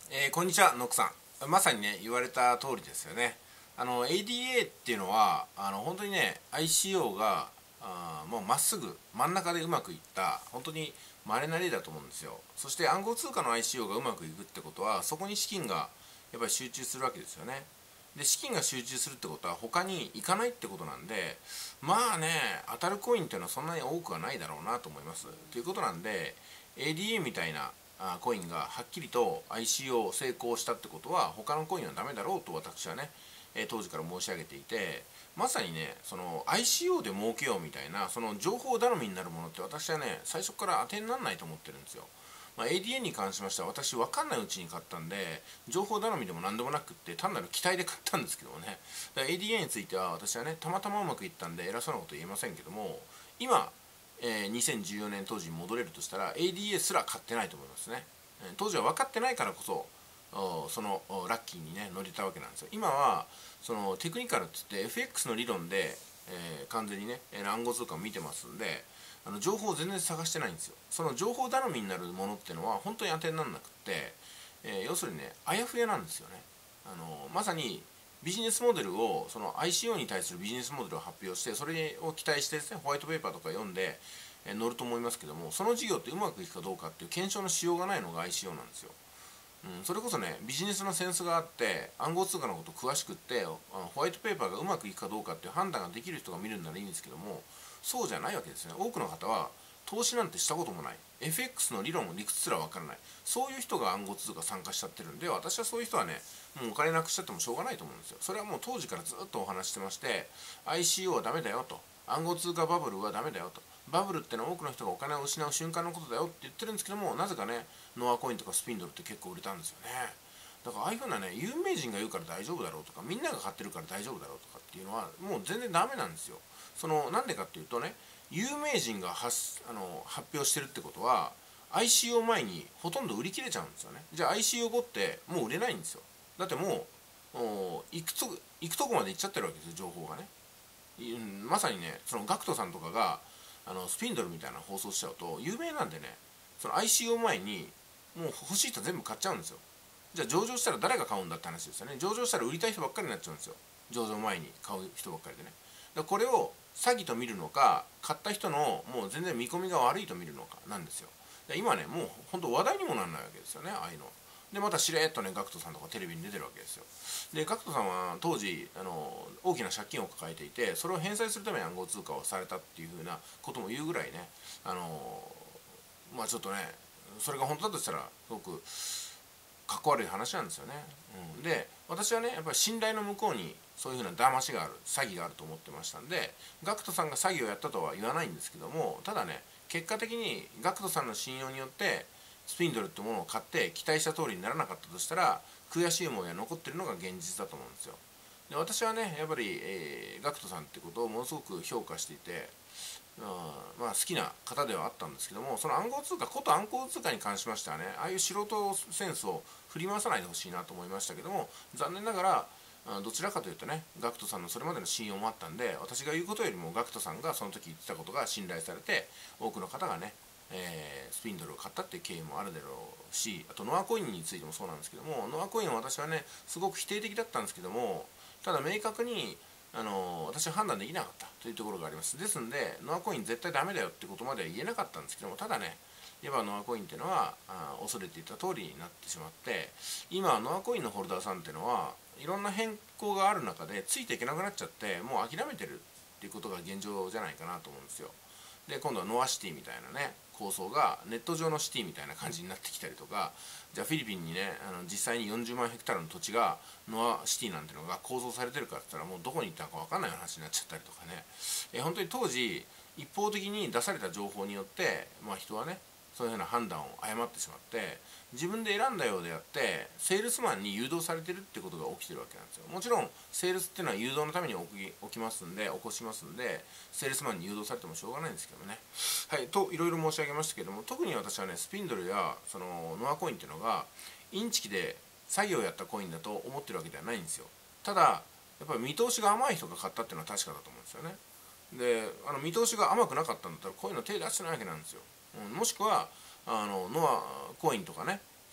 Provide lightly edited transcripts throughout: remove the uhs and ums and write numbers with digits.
こんにちは、ノックさん。まさにね、言われた通りですよね。ADA っていうのは、本当にね、ICO が、もうまっすぐ真ん中でうまくいった、本当に稀な例だと思うんですよ。そして暗号通貨の ICO がうまくいくってことは、そこに資金がやっぱり集中するわけですよね。で、資金が集中するってことは他に行かないってことなんで、まあね、当たるコインっていうのはそんなに多くはないだろうなと思います。ということなんで、ADA みたいなコインがはっきりと ICO 成功したってことは他のコインはダメだろうと私はね、当時から申し上げていて、まさにね、その ICO で儲けようみたいなその情報頼みになるものって私はね、最初から当てにならないと思ってるんですよ。ADN に関しましては私分かんないうちに買ったんで、情報頼みでも何でもなくって単なる期待で買ったんですけどもね。だから ADN については私はね、たまたまうまくいったんで偉そうなこと言えませんけども、今、2014年当時に戻れるとしたら ADA すら買ってないと思いますね。当時は分かってないからこそそのラッキーにね乗れたわけなんですよ。今はそのテクニカルって言って FX の理論で、完全にね暗号通貨を見てますんで、情報を全然探してないんですよ。その情報頼みになるものっていうのは本当に当てにならなくって、要するにねあやふやなんですよね。まさにビジネスモデルをその ICO に対するビジネスモデルを発表して、それを期待してですね、ホワイトペーパーとか読んで乗ると思いますけども、その事業ってうまくいくかどうかっていう検証のしようがないのが ICO なんですよ。それこそねビジネスのセンスがあって暗号通貨のこと詳しくってホワイトペーパーがうまくいくかどうかっていう判断ができる人が見るんならいいんですけども、そうじゃないわけですね。多くの方は投資なんてしたこともない、 FX の理論理屈すらわからない、そういう人が暗号通貨参加しちゃってるんで、私はそういう人はねもうお金なくしちゃってもしょうがないと思うんですよ。それはもう当時からずっとお話してまして、 ICO はダメだよと、暗号通貨バブルはダメだよと、バブルってのは多くの人がお金を失う瞬間のことだよって言ってるんですけども、なぜかねノアコインとかスピンドルって結構売れたんですよね。だからああいうふうなね有名人が言うから大丈夫だろうとか、みんなが買ってるから大丈夫だろうとかっていうのはもう全然ダメなんですよ。そのなんでかっていうとね、有名人が発表してるってことは ICO 前にほとんど売り切れちゃうんですよね。じゃあ ICO 後ってもう売れないんですよ。だってもう行くとこまで行っちゃってるわけですよ、情報がね。まさにね、そのガクトさんとかがスピンドルみたいな放送しちゃうと有名なんでね、その ICO 前にもう欲しい人全部買っちゃうんですよ。じゃあ上場したら誰が買うんだって話ですよね。上場したら売りたい人ばっかりになっちゃうんですよ、上場前に買う人ばっかりでね。だからこれを詐欺と見るのか、買った人のもう全然見込みが悪いと見るのかなんですよ。今ねもう本当話題にもならないわけですよね、ああいうので。またしれっとねガクトさんとかテレビに出てるわけですよ。でガクトさんは当時大きな借金を抱えていて、それを返済するために暗号通貨をされたっていうふうなことも言うぐらいね、ちょっとねそれが本当だとしたらすごくかっこ悪い話なんですよね。で私はねやっぱり信頼の向こうにそういうふうな騙しがある、詐欺があると思ってましたんで、ガクトさんが詐欺をやったとは言わないんですけども、ただね結果的にガクトさんの信用によってスピンドルってものを買って期待した通りにならなかったとしたら、悔しい思いが残ってるのが現実だと思うんですよ。で私はねやっぱり、ガクトさんってことをものすごく評価していて、好きな方ではあったんですけども、その暗号通貨こと暗号通貨に関しましてはね、ああいう素人センスを振り回さないでほしいなと思いましたけども、残念ながらどちらかというとねガクトさんのそれまでの信用もあったんで、私が言うことよりもガクトさんがその時言ってたことが信頼されて、多くの方がね、スピンドルを買ったっていう経緯もあるだろうし、あとノアコインについてもそうなんですけども、ノアコインは私はねすごく否定的だったんですけども、ただ明確に私は判断できなかったというところがあります。ですのでノアコイン絶対ダメだよってことまでは言えなかったんですけども、ただね今ノアコインっていうのは恐れていた通りになってしまって、今ノアコインのホルダーさんっていうのはいろんな変更がある中でついていけなくなっちゃって、もう諦めてるっていうことが現状じゃないかなと思うんですよ。で今度はノアシティみたいなね構想がネット上のシティみたいな感じになってきたりとか、じゃあフィリピンにね実際に40万ヘクタールの土地がノアシティなんていうのが構想されてるかって言ったらもうどこに行ったのか分かんない話になっちゃったりとかね、本当に当時一方的に出された情報によって、人はねそういうふうな判断を誤ってしまって、自分で選んだようであってセールスマンに誘導されてるってことが起きてるわけなんですよ。もちろんセールスっていうのは誘導のために起きますんで、起こしますんで、セールスマンに誘導されてもしょうがないんですけどね。はいといろいろ申し上げましたけども、特に私はねスピンドルやそのノアコインっていうのがインチキで詐欺をやったコインだと思ってるわけではないんですよ。ただやっぱり見通しが甘い人が買ったっていうのは確かだと思うんですよね。で見通しが甘くなかったんだったらこういうの手出してないわけなんですよ。もしくはノアコインとかね、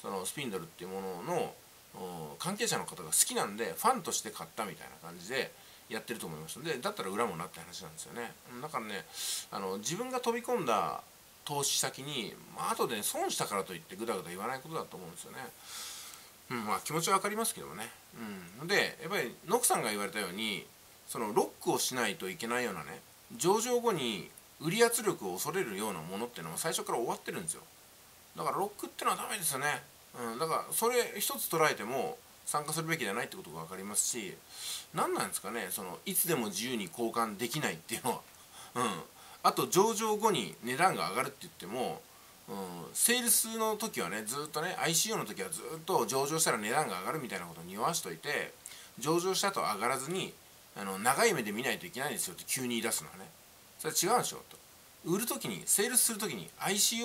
そのスピンドルっていうものの関係者の方が好きなんでファンとして買ったみたいな感じでやってると思いますので、だったら裏もなって話なんですよね。だからね、自分が飛び込んだ投資先に、後で、ね、損したからといってぐだぐだ言わないことだと思うんですよね。気持ちは分かりますけどもね。でやっぱりノクさんが言われたように、そのロックをしないといけないようなね、上場後に売り圧力を恐れるようなものっていうのは最初から終わってるんですよ。だからロックってのはダメですよね。だからそれ一つ捉えても参加するべきじゃないってことが分かりますし、何なんですかね、そのいつでも自由に交換できないっていうのは。あと上場後に値段が上がるって言っても、セールスの時はね、ずっとね ICO の時はずっと上場したら値段が上がるみたいなことを匂わしといて、上場したと上がらずに長い目で見ないといけないですよって急に言い出すのはね、それは違うでしょと。売る時に、セールスする時に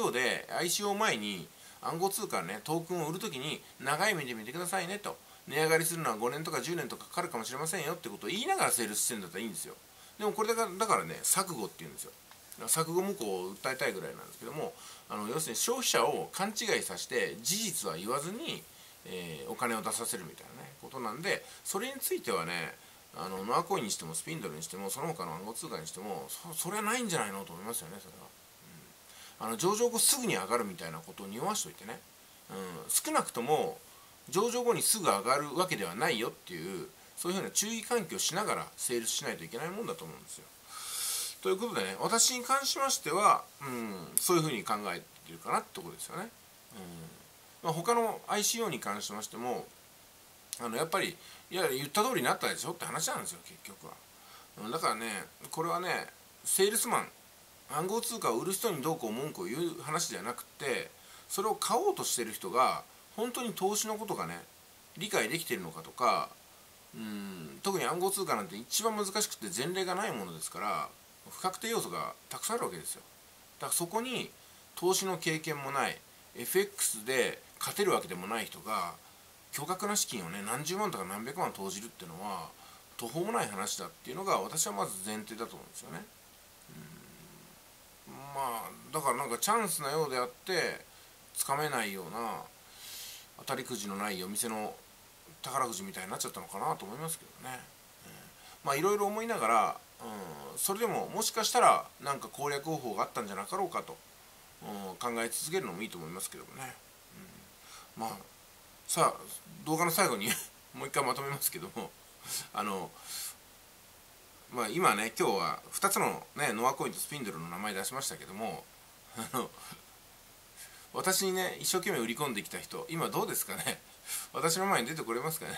ICO 前に暗号通貨ね、トークンを売る時に長い目で見てくださいねと、値上がりするのは5年とか10年とかかかるかもしれませんよってことを言いながらセールスしてるんだったらいいんですよ。でもこれだからね、錯誤っていうんですよ。錯誤無効を訴えたいぐらいなんですけども、要するに消費者を勘違いさせて事実は言わずに、お金を出させるみたいなねことなんで、それについてはね、ノアコインにしてもスピンドルにしてもその他の暗号通貨にしてもそれはないんじゃないのと思いますよね。それは、上場後すぐに上がるみたいなことを匂わしといてね、少なくとも上場後にすぐ上がるわけではないよっていう、そういうふうな注意喚起をしながらセールスしないといけないもんだと思うんですよ。ということでね、私に関しましては、そういうふうに考えてるかなってところですよね。他の ICO に関しましてもやっぱり言った通りになったでしょって話なんですよ、結局は。だからね、これはね、セールスマン、暗号通貨を売る人にどうこう文句を言う話ではなくて、それを買おうとしてる人が本当に投資のことがね理解できているのかとか、特に暗号通貨なんて一番難しくて前例がないものですから、不確定要素がたくさんあるわけですよ。だからそこに投資の経験もない、 FX で勝てるわけでもない人が巨額な資金をね、何十万とか何百万投じるっていうのは途方もない話だっていうのが私はまず前提だと思うんですよね。だからなんかチャンスなようであってつかめないような当たりくじのないお店の宝くじみたいになっちゃったのかなと思いますけどね。いろいろ思いながら、それでももしかしたらなんか攻略方法があったんじゃなかろうかと、考え続けるのもいいと思いますけどもね。さあ動画の最後にもう一回まとめますけども、今ね、今日は2つの、ね、ノアコインとスピンドルの名前出しましたけども、私にね一生懸命売り込んできた人、今どうですかね、私の前に出てこれますかね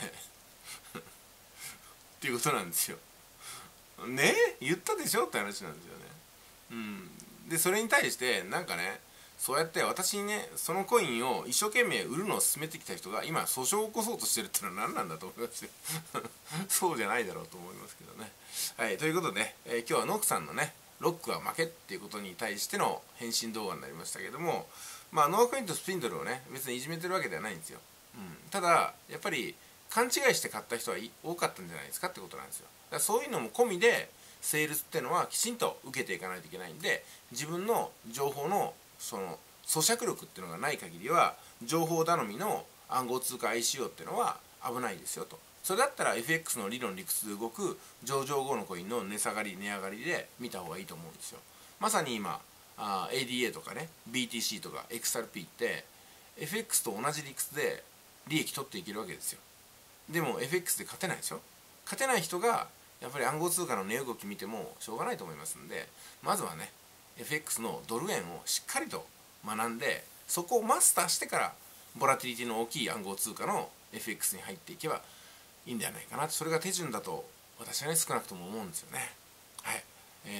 っていうことなんですよね。言ったでしょって話なんですよね。でそれに対してなんかね、そうやって私にねそのコインを一生懸命売るのを勧めてきた人が今訴訟を起こそうとしてるっていうのは何なんだと思いますよそうじゃないだろうと思いますけどね。はい、ということで、今日はノクさんのねロックは負けっていうことに対しての返信動画になりましたけども、ノアコインとスピンドルをね別にいじめてるわけではないんですよ。ただやっぱり勘違いして買った人は多かったんじゃないですかってことなんですよ。だからそういうのも込みでセールスっていうのはきちんと受けていかないといけないんで、自分の情報のその咀嚼力っていうのがない限りは情報頼みの暗号通貨 ICO っていうのは危ないですよと。それだったら FX の理論理屈で動く上場後のコインの値下がり値上がりで見た方がいいと思うんですよ。まさに今ADA とかね BTC とか XRP って FX と同じ理屈で利益取っていけるわけですよ。でも FX で勝てないでしょ。勝てない人がやっぱり暗号通貨の値動き見てもしょうがないと思いますんで、まずはね FX のドル円をしっかりと学んで、そこをマスターしてからボラティリティの大きい暗号通貨の FX に入っていけばいいんではないかな、それが手順だと私はね少なくとも思うんですよね。はい、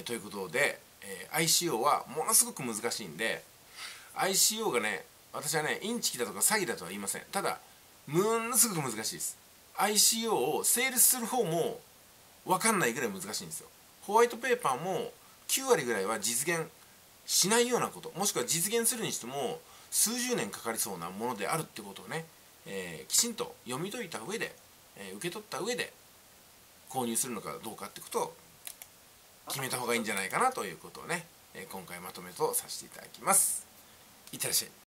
ということで、ICO はものすごく難しいんで、 ICO がね私はねインチキだとか詐欺だとは言いません。ただものすごく難しいです。 ICO をセールスする方も分かんないぐらい難しいんですよ。ホワイトペーパーも9割ぐらいは実現しないようなこと、もしくは実現するにしても数十年かかりそうなものであるってことをね、きちんと読み解いた上で、受け取った上で購入するのかどうかってことを決めた方がいいんじゃないかなということをね、今回まとめとさせていただきます。いってらっしゃい。